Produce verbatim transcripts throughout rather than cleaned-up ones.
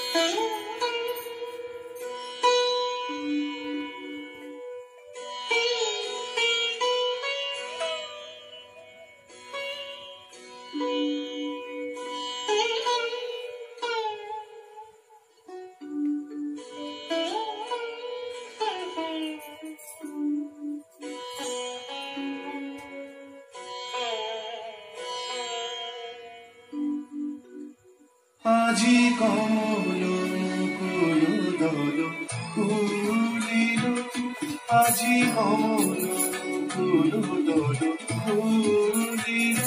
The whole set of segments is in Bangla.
আজি কমল মুকুল দল ফুলিল, আজি কমল মুকুল দল ফুলিল,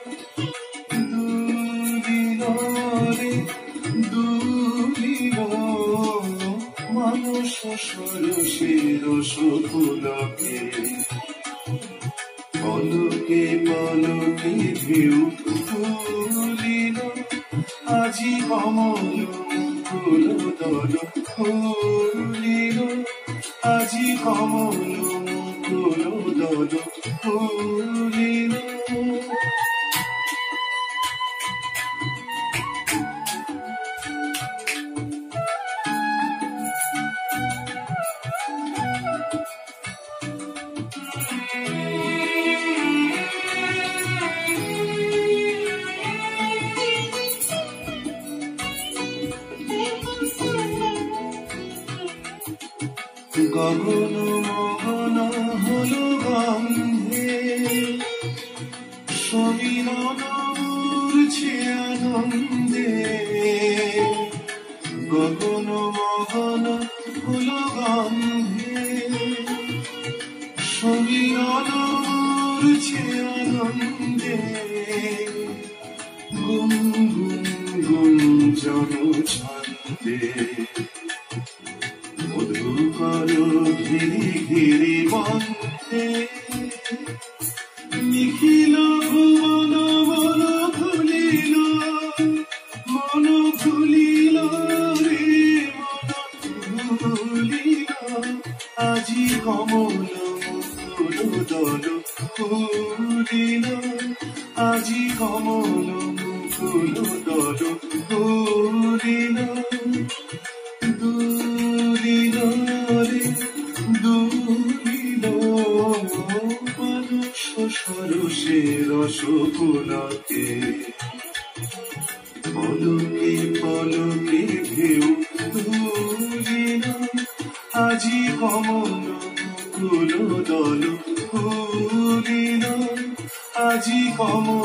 দুলিল রে দুলিল মানস সরসের সুফুলকে, পলকে পলকে ঢেউ তুলিল, আজি কমল মুকুল দল ফুলিল, আজি কমল মুকুল দল ফুলিল। গগন মগন হলো গন্ধে, সমীরণ উড়ছে আনন্দে, গগন মগন হলো গন্ধে, সমীরণ উড়ছে আনন্দে, গুন গুন গুঞ্জন ছন্দে, মধুকর ঘিরি ঘিরি বন্ধে, নিখিল ভুবন মন খুলিল, মন খুলিল রে মন খুলিল, আজি কমল মুকুল দল ফুলিল, আজি কমল মুকুল দল ফুলিল, দুলিল রে দুলিল মানস সরসের সুফুলকে, পলকে পলকে ঢেউ তুলিল, আজি কমল মুকুল দল ফুলিল, আজি কমল